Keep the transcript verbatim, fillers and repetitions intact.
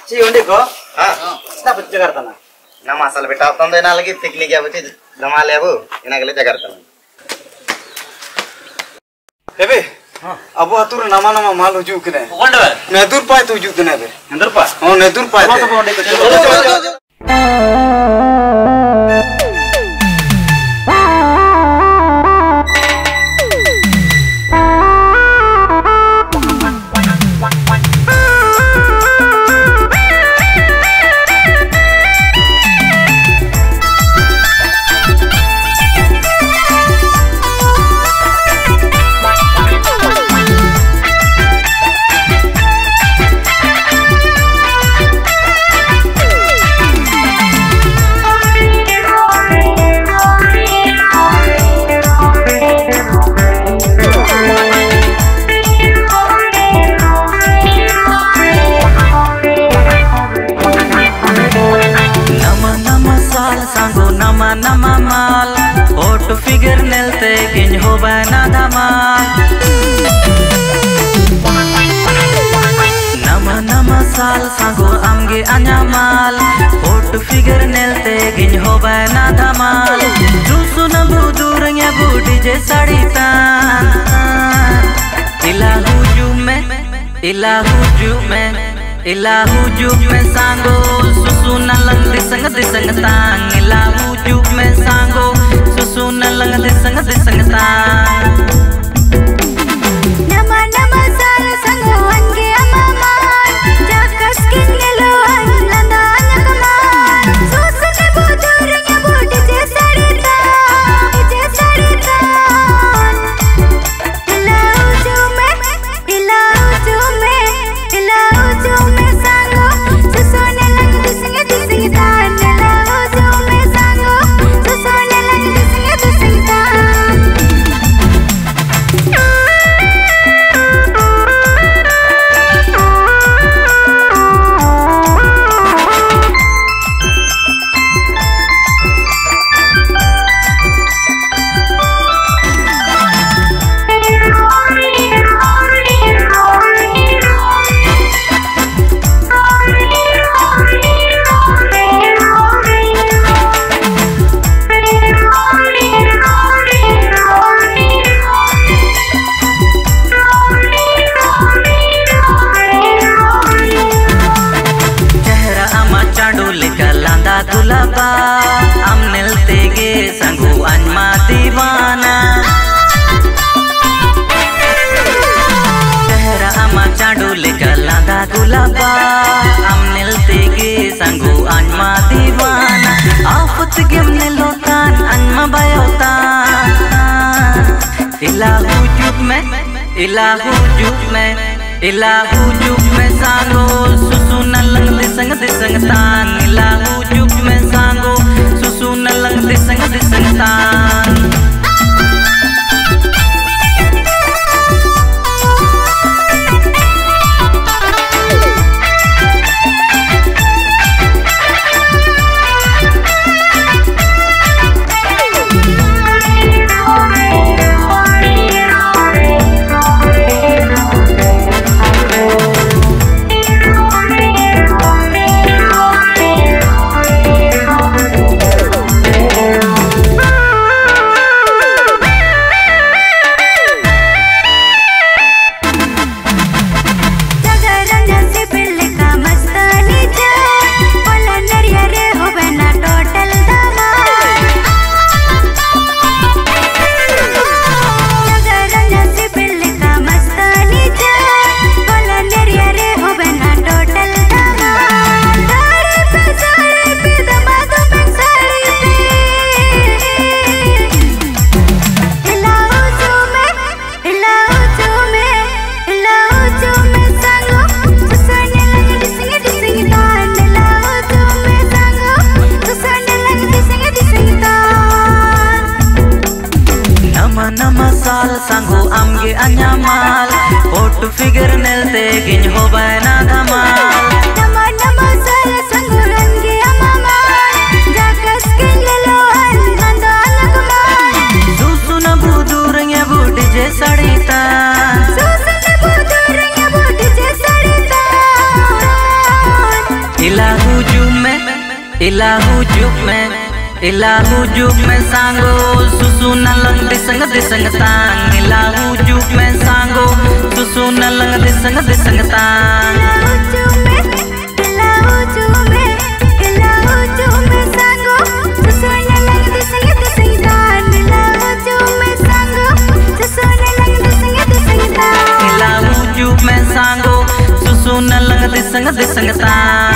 ची उन्हें को हाँ ना बच्चे करता ना ना मासाल बेटा अब तो इना लगी पिकनिक या बच्चे जमा ले अब इना के लिए जगरता ना एबे अब अतुर नामा नामा माल हुजू कने कौन डर नेदुर पाए तो हुजू कने बे अंदर पा हां नेदुर पाए तो बोंडे को चलो फिगर नेलते किन हो बना धमाल नम नम साल सांगो आमगे अन्यामाल फोट फिगर नेलते किन हो बना धमाल जुसु न बुदुरंग या बूढ़ी जे साड़ी तान इला हुजू में इला हुजू में इला हुजू में सांगो सुसु न लंग दिसंग दिसंग तांग इला हुजू में सांगो सुसु न लंग दिसंग दिसंग तांग nama nama sal sangguan ke amaman jakas kinelo ananda anakaman susune budurnya budi je sarita je sarita ilau jume ilau jume ilau jume sango susune lang dising dising tan ilau jume sango susune lang dising dising tan Gulaba हम नेलते गे संगु अन्मा दीवाना चेहरा अमा चांडू लेकर लांदा गुलाबा हम नेलते गे संगु अन्मा दीवाना आफत गिमने लोतान अन्मा बायोतान इला हुजूब में इला हुजूब में इला हुजूब में सांगो सुसु न लंग दिसंग दिसंग तांग इला हुजूब में सांगो सुसु न लंग दिसंग दिसंग तांग सांगो आमगे अन्यामाल फोट फिगर नेलते गिन हो बना धमाल nama nama sal sangguan ke amaman jakas kinelo ananda anakaman सुसु न बुदुरंग या बूढ़ी जे साड़ी तान susune budurnya budi je sarita इलाहू जुग में इलाहू जुग में सांगो सुसु नलंग दिसंग दिसंग तांग इलाहू जुग में सांगो सुसु नलंग दिसंग दिसंग तांग इलाहू जुग में इलाहू जुग में सांगो सुसु नलंग दिसंग दिसंग तांग इलाहू जुग में सांगो सुसु नलंग दिसंग दिसंग तांग इलाहू जुग में सांगो सुसु नलंग दिसंग दिसंग तांग